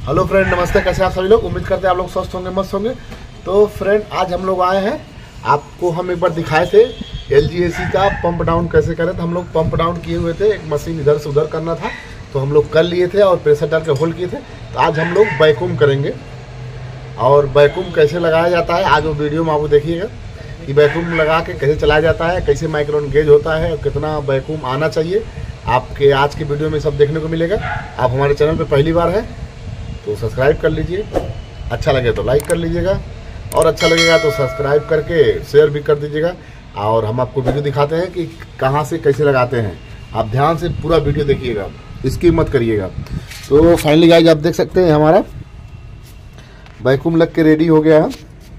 Hello friend, नमस्ते। कैसे आप सभी लोग? उम्मीद करते हैं आप लोग स्वस्थ होंगे, मस्त होंगे। तो फ्रेंड, आज हम लोग आए हैं, आपको हम एक बार दिखाए थे LGAC का पंप डाउन कैसे करें। तो हम लोग पंप डाउन किए हुए थे, एक मशीन इधर से उधर करना था तो हम लोग कर लिए थे और प्रेशर डाल के होल्ड किए थे। तो आज हम लोग वैक्यूम करेंगे और वैक्यूम कैसे लगाया जाता है आज वो वीडियो में आपको देखिएगा कि वैक्यूम लगा के कैसे चलाया जाता है, कैसे माइक्रोन गेज होता है और कितना वैक्यूम आना चाहिए। आपके आज के वीडियो में सब देखने को मिलेगा। आप हमारे चैनल पर पहली बार है तो सब्सक्राइब कर लीजिए, अच्छा लगे तो लाइक कर लीजिएगा और अच्छा लगेगा तो सब्सक्राइब करके शेयर भी कर दीजिएगा। और हम आपको वीडियो दिखाते हैं कि कहाँ से कैसे लगाते हैं। आप ध्यान से पूरा वीडियो देखिएगा, इसकी मत करिएगा। तो फाइनली गाइस, आप देख सकते हैं हमारा वैक्यूम लग के रेडी हो गया है।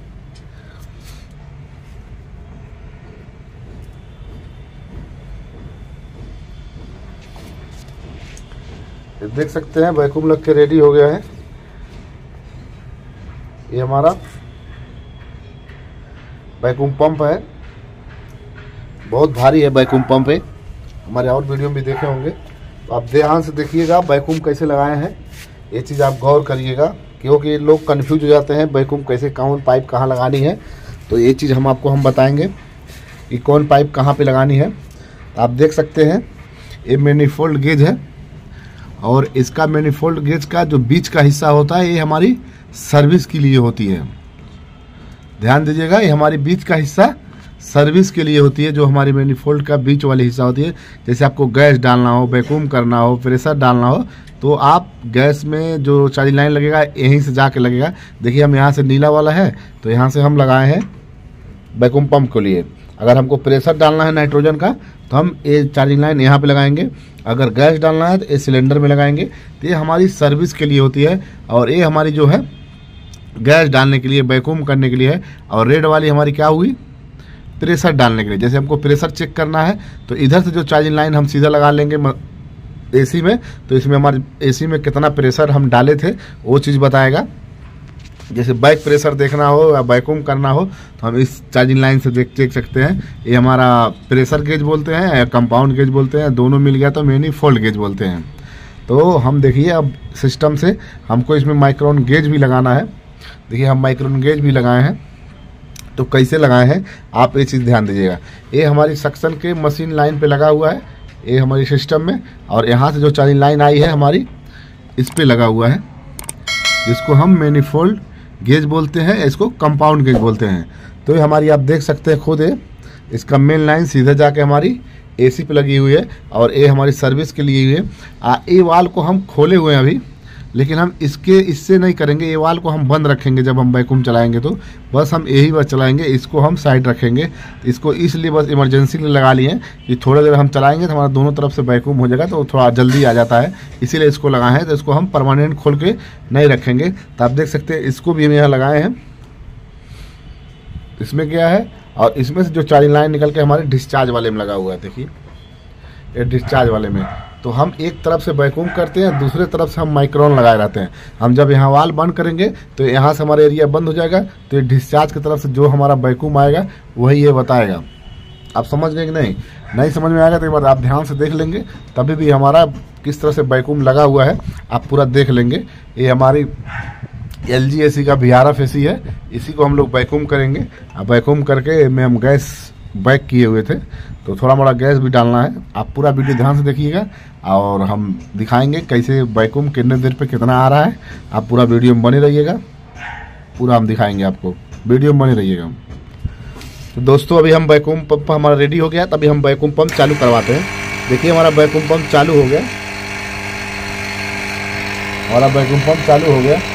देख सकते हैं वैक्यूम लग के रेडी हो गया है। ये हमारा वैक्यूम पंप है, बहुत भारी है वैक्यूम पंप है। हमारे और वीडियो में भी देखे होंगे, तो आप ध्यान से देखिएगा वैक्यूम कैसे लगाए हैं। ये चीज़ आप गौर करिएगा क्योंकि लोग कंफ्यूज हो जाते हैं वैक्यूम कैसे, कौन पाइप कहाँ लगानी है। तो ये चीज़ हम आपको बताएंगे कि कौन पाइप कहाँ पे लगानी है। तो आप देख सकते हैं ये मैनिफोल्ड गेज है और इसका मैनिफोल्ड गेज का जो बीच का हिस्सा होता है ये हमारी सर्विस के लिए होती है। ध्यान दीजिएगा, ये हमारी बीच का हिस्सा सर्विस के लिए होती है, जो हमारी मैनिफोल्ड का बीच वाली हिस्सा होती है। जैसे आपको गैस डालना हो, वैक्यूम करना हो, प्रेशर डालना हो, तो आप गैस में जो चार्जिंग लाइन लगेगा यहीं से जाके लगेगा। देखिए हम यहाँ से नीला वाला है तो यहाँ से हम लगाए हैं वैक्यूम पंप के लिए। अगर हमको प्रेशर डालना है नाइट्रोजन का तो हम ये चार्जिंग लाइन यहाँ पे लगाएंगे। अगर गैस डालना है तो ये सिलेंडर में लगाएंगे। तो ये हमारी सर्विस के लिए होती है और ये हमारी जो है गैस डालने के लिए, वैक्यूम करने के लिए है। और रेड वाली हमारी क्या हुई? प्रेशर डालने के लिए। जैसे हमको प्रेशर चेक करना है तो इधर से जो चार्जिंग लाइन हम सीधा लगा लेंगे AC में, तो इसमें हमारे AC में कितना प्रेशर हम डाले थे वो चीज़ बताएगा। जैसे बैक प्रेशर देखना हो या वैक्यूम करना हो तो हम इस चार्जिंग लाइन से देख सकते हैं। ये हमारा प्रेशर गेज बोलते हैं या कंपाउंड गेज बोलते हैं, दोनों मिल गया तो मैनिफोल्ड गेज बोलते हैं। तो हम देखिए अब सिस्टम से हमको इसमें माइक्रोन गेज भी लगाना है। देखिए हम माइक्रोन गेज भी लगाए हैं। तो कैसे लगाए हैं आप ये चीज़ ध्यान दीजिएगा। ये हमारी सक्शन के मशीन लाइन पे लगा हुआ है, ये हमारी सिस्टम में। और यहाँ से जो चार्जिंग लाइन आई है हमारी इस पे लगा हुआ है, जिसको हम मैनिफोल्ड गेज बोलते हैं, इसको कंपाउंड गेज बोलते हैं। तो ये हमारी आप देख सकते हैं खुद है, इसका मेन लाइन सीधे जाके हमारी AC पे लगी हुई है और ये हमारी सर्विस के लिए हुई है। ये वाल को हम खोले हुए हैं अभी, लेकिन हम इससे नहीं करेंगे। ये वाल को हम बंद रखेंगे जब हम वैक्यूम चलाएंगे, तो बस हम यही बस चलाएंगे, इसको हम साइड रखेंगे। इसको इसलिए बस इमरजेंसी में लगा लिए हैं कि थोड़ा देर हम चलाएंगे तो हमारा दोनों तरफ से वैक्यूम हो जाएगा, तो थोड़ा जल्दी आ जाता है, इसीलिए इसको लगाए हैं। तो इसको हम परमानेंट खोल के नहीं रखेंगे। तो आप देख सकते हैं इसको भी हम यहाँ लगाए हैं। इसमें क्या है, और इसमें से जो चार्जिंग लाइन निकल के हमारे डिस्चार्ज वाले में लगा हुआ है। देखिए ये डिस्चार्ज वाले में तो हम एक तरफ से वैक्यूम करते हैं, दूसरे तरफ से हम माइक्रोन लगाए रहते हैं। हम जब यहाँ वाल बंद करेंगे तो यहाँ से हमारा एरिया बंद हो जाएगा, तो ये डिस्चार्ज की तरफ से जो हमारा वैक्यूम आएगा वही ये बताएगा। आप समझ गए कि नहीं समझ में आएगा तो एक बार आप ध्यान से देख लेंगे, तभी भी हमारा किस तरह से वैक्यूम लगा हुआ है आप पूरा देख लेंगे। ये हमारी LGAC का VRF AC है, इसी को हम लोग वैक्यूम करेंगे। अब वैक्यूम करके में हम गैस बैक किए हुए थे, तो थोड़ा मोड़ा गैस भी डालना है। आप पूरा वीडियो ध्यान से देखिएगा और हम दिखाएंगे कैसे वैक्यूम कितने देर पे कितना आ रहा है। आप पूरा वीडियो में बने रहिएगा, पूरा हम दिखाएंगे आपको, वीडियो में बने रहिएगा। तो दोस्तों अभी हम वैक्यूम पंप हमारा रेडी हो गया, तभी हम वैक्यूम पंप चालू करवाते हैं। देखिए हमारा वैक्यूम पंप चालू हो गया, हमारा वैक्यूम पंप चालू हो गया।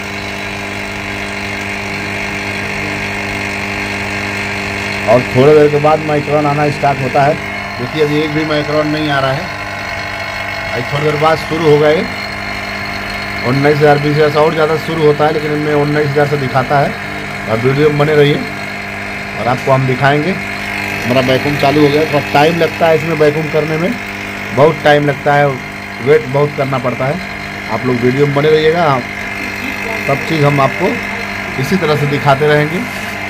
और थोड़ी देर के बाद माइक्रोन आना स्टार्ट होता है। देखिए अभी एक भी माइक्रोन नहीं आ रहा है, अभी थोड़ी देर बाद शुरू हो गए। 19,000 20,000 से और ज़्यादा शुरू होता है, लेकिन इनमें 19,000 से दिखाता है। अब वीडियो में बने रहिए और आपको हम दिखाएंगे। हमारा वैक्यूम चालू हो गया। थोड़ा टाइम लगता है इसमें वैक्यूम करने में, बहुत टाइम लगता है, वेट बहुत करना पड़ता है। आप लोग वीडियो में बने रहिएगा, सब चीज़ हम आपको इसी तरह से दिखाते रहेंगे।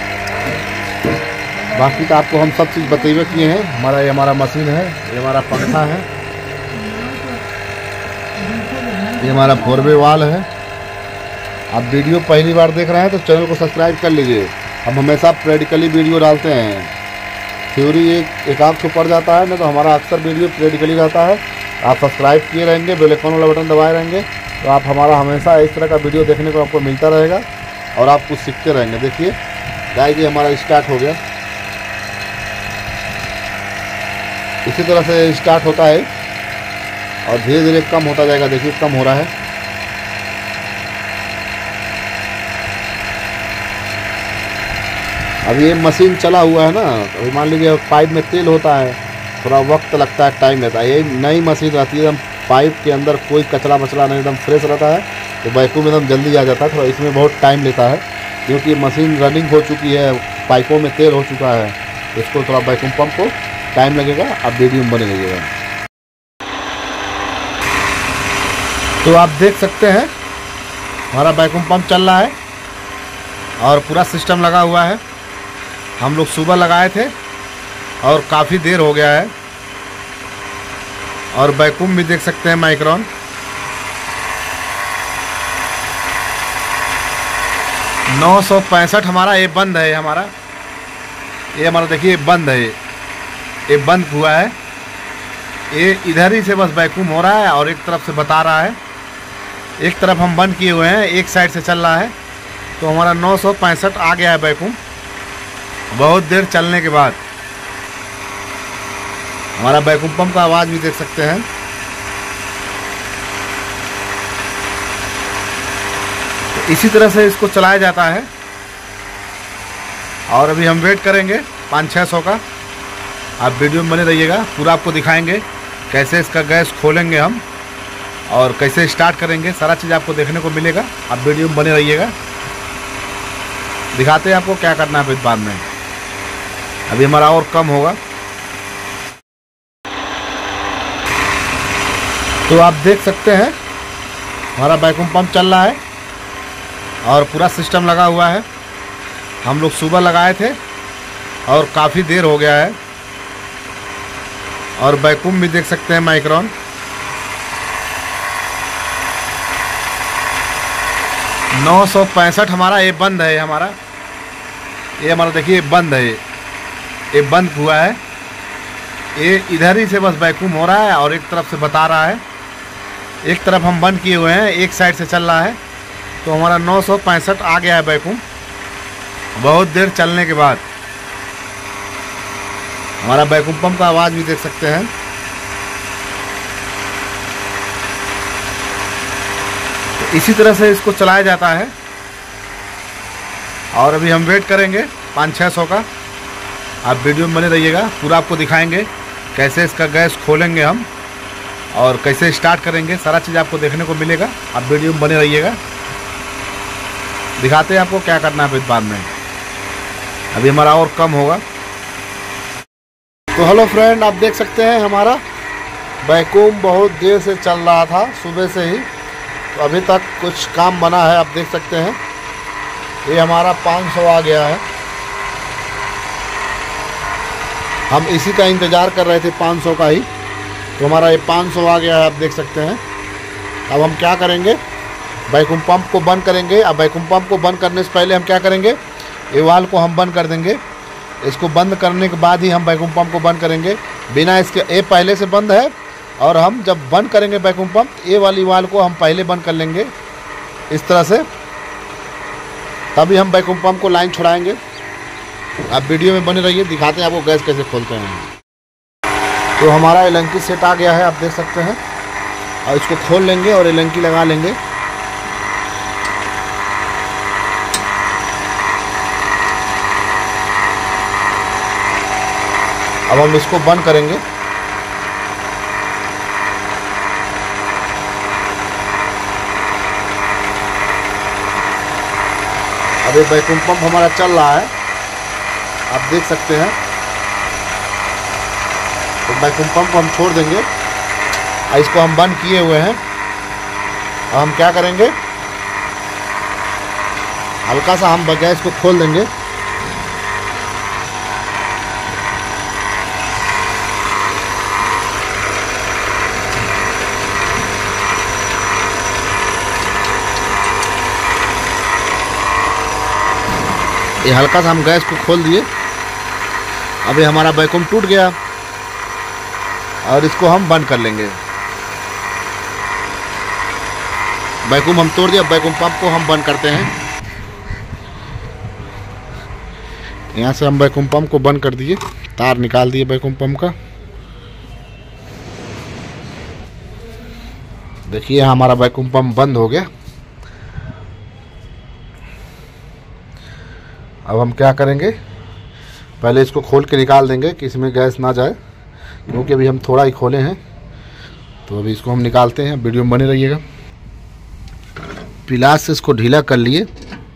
बाकी तो आपको हम सब चीज़ बतेबे किए हैं। ये हमारा मशीन है, ये हमारा पंखा है, ये हमारा 4 वे वाल है, आप वीडियो पहली बार देख रहे हैं तो चैनल को सब्सक्राइब कर लीजिए। हम हमेशा प्रैक्टिकली वीडियो डालते हैं। थ्योरी एक आध को पड़ जाता है ना, तो हमारा अक्सर वीडियो प्रैक्टिकली रहता है। आप सब्सक्राइब किए रहेंगे, बेल आइकन वाला बटन दबाए रहेंगे, तो आप हमारा हमेशा इस तरह का वीडियो देखने को आपको मिलता रहेगा और आप कुछ सीखते रहेंगे। देखिए गाय जी हमारा स्टार्ट हो गया। इसी तरह से स्टार्ट होता है और धीरे धीरे कम होता जाएगा। देखिए कम हो रहा है। अब ये मशीन चला हुआ है ना, तो मान लीजिए पाइप में तेल होता है, थोड़ा वक्त लगता है, टाइम लेता है। ये नई मशीन रहती है, एकदम पाइप के अंदर कोई कचरा मचरा नहीं, एकदम फ्रेश रहता है, तो वैक्यूम एकदम जल्दी आ जाता है। थोड़ा इसमें बहुत टाइम लेता है क्योंकि मशीन रनिंग हो चुकी है, पाइपों में तेल हो चुका है। इसको थोड़ा वैक्यूम पंप को टाइम लगेगा। आप वीडियो में बने रहिएगा। तो आप देख सकते हैं हमारा वैक्यूम पंप चल रहा है और पूरा सिस्टम लगा हुआ है। हम लोग सुबह लगाए थे और काफ़ी देर हो गया है। और वैक्यूम भी देख सकते हैं माइक्रोन। नौ 965 हमारा ये बंद है। ये हमारा देखिए बंद है, ये बंद हुआ है। ये इधर ही से बस वैक्यूम हो रहा है और एक तरफ से बता रहा है। एक तरफ हम बंद किए हुए हैं, एक साइड से चल रहा है, तो हमारा 965 आ गया है वैक्यूम। बहुत देर चलने के बाद हमारा वैक्यूम पंप का आवाज़ भी देख सकते हैं। तो इसी तरह से इसको चलाया जाता है। और अभी हम वेट करेंगे 500-600 का। आप वीडियो में बने रहिएगा, पूरा आपको दिखाएंगे कैसे इसका गैस खोलेंगे हम और कैसे स्टार्ट करेंगे। सारा चीज़ आपको देखने को मिलेगा। आप वीडियो में बने रहिएगा, दिखाते हैं आपको क्या करना है फिर बाद में। अभी हमारा और कम होगा। तो आप देख सकते हैं हमारा वैक्यूम पंप चल रहा है और पूरा सिस्टम लगा हुआ है। हम लोग सुबह लगाए थे और काफ़ी देर हो गया है। और वैक्यूम भी देख सकते हैं माइक्रोन। नौ 965 हमारा ये बंद है। ये हमारा देखिए बंद है, ये बंद हुआ है। ये इधर ही से बस वैक्यूम हो रहा है और एक तरफ से बता रहा है। एक तरफ हम बंद किए हुए हैं, एक साइड से चल रहा है, तो हमारा 965 आ गया है वैक्यूम। बहुत देर चलने के बाद हमारा वैक्यूम पंप का आवाज़ भी देख सकते हैं। तो इसी तरह से इसको चलाया जाता है। और अभी हम वेट करेंगे 500-600 का। आप वीडियो में बने रहिएगा, पूरा आपको दिखाएंगे कैसे इसका गैस खोलेंगे हम और कैसे स्टार्ट करेंगे। सारा चीज़ आपको देखने को मिलेगा। आप वीडियो में बने रहिएगा, दिखाते हैं आपको क्या करना है फिर बाद में। अभी हमारा और कम होगा। तो हेलो फ्रेंड, आप देख सकते हैं हमारा वैक्यूम बहुत देर से चल रहा था, सुबह से ही, तो अभी तक कुछ काम बना है। आप देख सकते हैं ये हमारा 500 आ गया है। हम इसी का इंतज़ार कर रहे थे 500 का ही, तो हमारा ये 500 आ गया है। आप देख सकते हैं। अब हम क्या करेंगे, वैक्यूम पंप को बंद करेंगे। अब वैक्यूम पंप को बंद करने से पहले हम क्या करेंगे, ये वाल्व को हम बंद कर देंगे। इसको बंद करने के बाद ही हम वैक्यूम पंप को बंद करेंगे। बिना इसके ये पहले से बंद है, और हम जब बंद करेंगे वैक्यूम पंप, ये वाली वाल्व को हम पहले बंद कर लेंगे इस तरह से, तभी हम वैक्यूम पंप को लाइन छुड़ाएंगे। आप वीडियो में बने रहिए, दिखाते हैं आपको गैस कैसे खोलते हैं। तो हमारा एलंकी सेट आ गया है, आप देख सकते हैं। और इसको खोल लेंगे और एलंकी लगा लेंगे। अब हम इसको बंद करेंगे। अब ये वैक्यूम पंप हमारा चल रहा है, आप देख सकते हैं। तो वैक्यूम पंप को हम छोड़ देंगे और इसको हम बंद किए हुए हैं। अब हम क्या करेंगे, हल्का सा हम गैस को खोल देंगे। ये हल्का सा हम गैस को खोल दिए। अभी हमारा वैक्यूम टूट गया और इसको हम बंद कर लेंगे। वैक्यूम हम तोड़ दिया। वैक्यूम पंप को हम बंद करते हैं। यहाँ से हम वैक्यूम पंप को बंद कर दिए, तार निकाल दिए वैक्यूम पंप का। देखिए हमारा वैक्यूम पंप बंद हो गया। अब हम क्या करेंगे, पहले इसको खोल के निकाल देंगे कि इसमें गैस ना जाए, क्योंकि अभी हम थोड़ा ही खोले हैं। तो अभी इसको हम निकालते हैं, वीडियो में बने रहिएगा। पिलास से इसको ढीला कर लिए।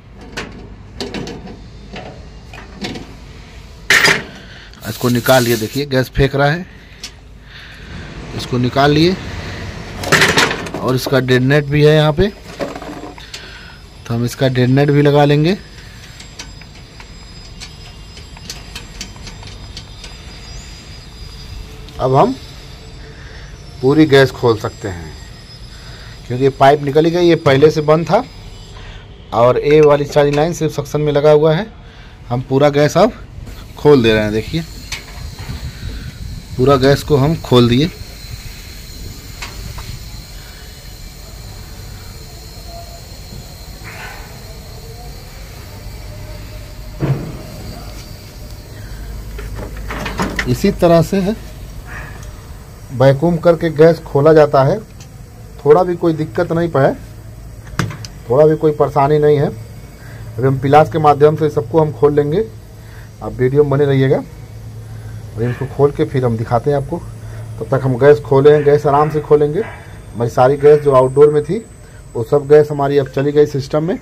इसको निकाल लिए। देखिए गैस फेंक रहा है, इसको निकाल लिए। और इसका डेड नेट भी है यहाँ पे, तो हम इसका डेड नेट भी लगा लेंगे। अब हम पूरी गैस खोल सकते हैं, क्योंकि पाइप निकल गई। ये पहले से बंद था और ए वाली चार्जिंग लाइन सिर्फ सक्शन में लगा हुआ है। हम पूरा गैस अब खोल दे रहे हैं। देखिए पूरा गैस को हम खोल दिए। इसी तरह से है वैक्यूम करके गैस खोला जाता है। थोड़ा भी कोई दिक्कत नहीं पाए, थोड़ा भी कोई परेशानी नहीं है। अभी हम पिलास के माध्यम से सबको हम खोल लेंगे। आप वीडियो में बने रहिएगा। और इसको खोल के फिर हम दिखाते हैं आपको। तब तक हम गैस खोले हैं, गैस आराम से खोलेंगे। हमारी सारी गैस जो आउटडोर में थी वो सब गैस हमारी अब चली गई सिस्टम में।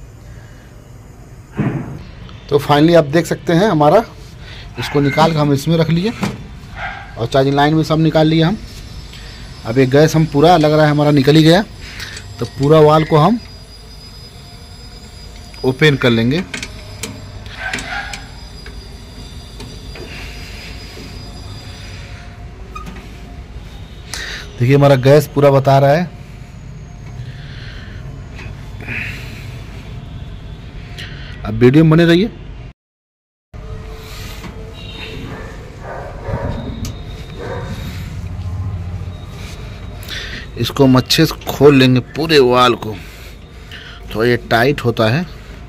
तो फाइनली आप देख सकते हैं हमारा, इसको निकाल कर हम इसमें रख लिए और चार्जिंग लाइन में सब निकाल लिया हम। अब ये गैस हम पूरा लग रहा है हमारा निकल ही गया। तो पूरा वाल को हम ओपन कर लेंगे। देखिए हमारा गैस पूरा बता रहा है। अब वीडियो में बने रहिए। इसको हम अच्छे से खोल लेंगे पूरे वाल को। तो ये टाइट होता है,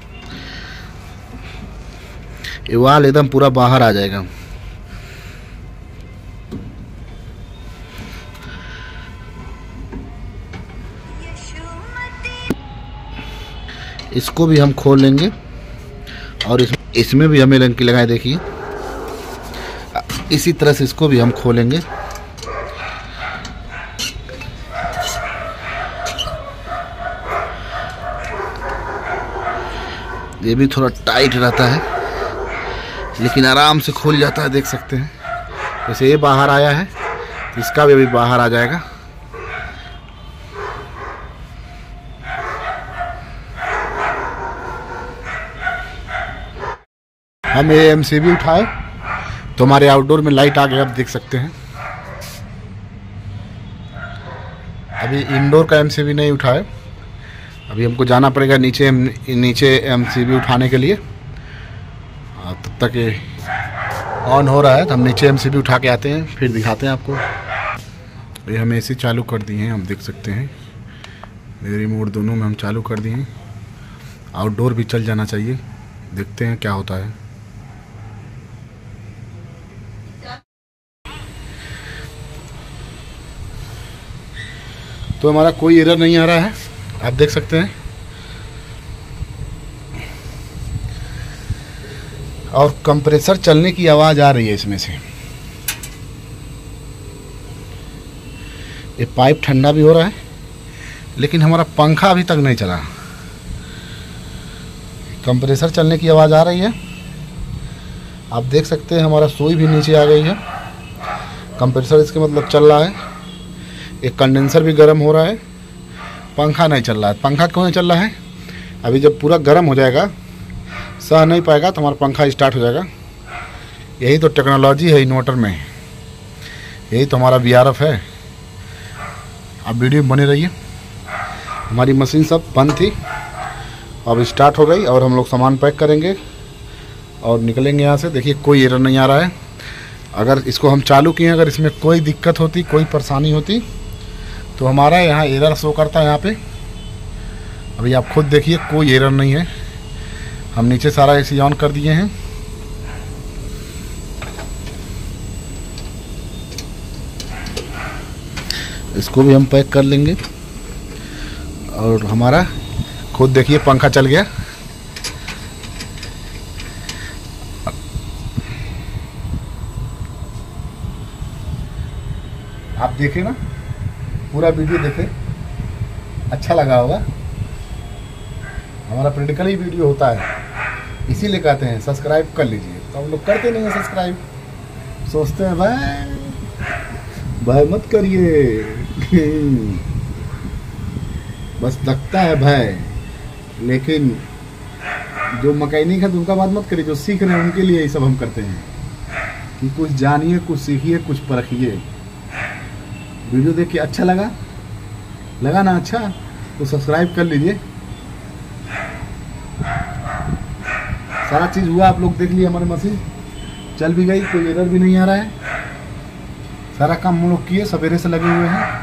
ये वाल एकदम पूरा बाहर आ जाएगा। इसको भी हम खोल लेंगे और इसमें भी हमें लंकी लगाए। देखिए इसी तरह से इसको भी हम खोलेंगे। ये भी थोड़ा टाइट रहता है, लेकिन आराम से खुल जाता है। देख सकते हैं जैसे ये बाहर आया है, इसका भी अभी बाहर आ जाएगा। हम ये एमसीबी उठाए तो हमारे आउटडोर में लाइट आ गया। आप देख सकते हैं। अभी इंडोर का एमसीबी नहीं उठाए, अभी हमको जाना पड़ेगा नीचे एमसीबी उठाने के लिए। तब तक ये ऑन हो रहा है तो हम नीचे एमसीबी उठा के आते हैं, फिर दिखाते हैं आपको। ये हम एसी चालू कर दिए हैं, हम देख सकते हैं। ये रिमोट दोनों में हम चालू कर दिए हैं। आउटडोर भी चल जाना चाहिए, देखते हैं क्या होता है। तो हमारा कोई एरर नहीं आ रहा है, आप देख सकते हैं। और कंप्रेसर चलने की आवाज़ आ रही है इसमें से। ये पाइप ठंडा भी हो रहा है, लेकिन हमारा पंखा अभी तक नहीं चला। कंप्रेसर चलने की आवाज़ आ रही है, आप देख सकते हैं। हमारा सुई भी नीचे आ गई है। कंप्रेसर इसके मतलब चल रहा है। एक कंडेंसर भी गर्म हो रहा है, पंखा नहीं चल रहा है। पंखा क्यों नहीं चल रहा है? अभी जब पूरा गर्म हो जाएगा, सह नहीं पाएगा, तो हमारा पंखा स्टार्ट हो जाएगा। यही तो टेक्नोलॉजी है इन्वर्टर में, यही तो हमारा VRF है। आप वीडियो में बने रहिए। हमारी मशीन सब बंद थी, अब स्टार्ट हो गई और हम लोग सामान पैक करेंगे और निकलेंगे यहाँ से। देखिए कोई एरर नहीं आ रहा है। अगर इसको हम चालू किए, अगर इसमें कोई दिक्कत होती, कोई परेशानी होती तो हमारा यहाँ एरर शो करता है यहाँ पे। अभी आप खुद देखिए कोई एरर नहीं है। हम नीचे सारा एसी ऑन कर दिए हैं। इसको भी हम पैक कर लेंगे। और हमारा खुद देखिए पंखा चल गया। आप देखें ना, पूरा वीडियो देखें, अच्छा लगा होगा। हमारा प्रैक्टिकली वीडियो होता है, इसीलिए कहते हैं सब्सक्राइब कर लीजिए। तो हम लोग करते नहीं हैं सब्सक्राइब, सोचते हैं भाई मत करिए बस लगता है भाई। लेकिन जो मैकेनिक है तो उनका बात मत करिए, जो सीख रहे हैं उनके लिए ये सब हम करते हैं कि कुछ जानिए, कुछ सीखिए, कुछ परखिए। वीडियो देख के अच्छा लगा ना अच्छा, तो सब्सक्राइब कर लीजिए। सारा चीज़ हुआ, आप लोग देख लिए, हमारी मशीन चल भी गई, कोई एरर भी नहीं आ रहा है। सारा काम हम लोग किए, सवेरे से लगे हुए हैं।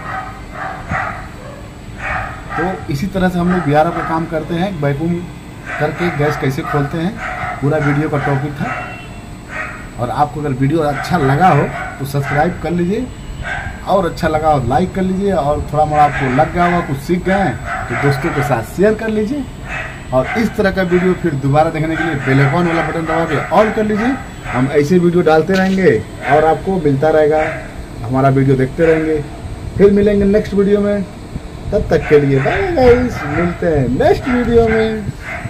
तो इसी तरह से हम लोग बिहार का काम करते हैं। वैक्यूम करके गैस कैसे खोलते हैं, पूरा वीडियो का टॉपिक था। और आपको अगर वीडियो अच्छा लगा हो तो सब्सक्राइब कर लीजिए, और अच्छा लगा हो लाइक कर लीजिए, और थोड़ा मोड़ा आपको लग गया होगा, कुछ सीख गए हैं तो दोस्तों के साथ शेयर कर लीजिए। और इस तरह का वीडियो फिर दोबारा देखने के लिए बेल आइकन वाला बटन दबा के ऑल कर लीजिए। हम ऐसे वीडियो डालते रहेंगे और आपको मिलता रहेगा, हमारा वीडियो देखते रहेंगे। फिर मिलेंगे नेक्स्ट वीडियो में, तब तक के लिए बाय गाइस, मिलते हैं नेक्स्ट वीडियो में।